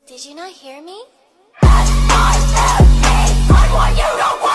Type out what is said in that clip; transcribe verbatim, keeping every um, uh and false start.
Did you not hear me? S I M E, I want you to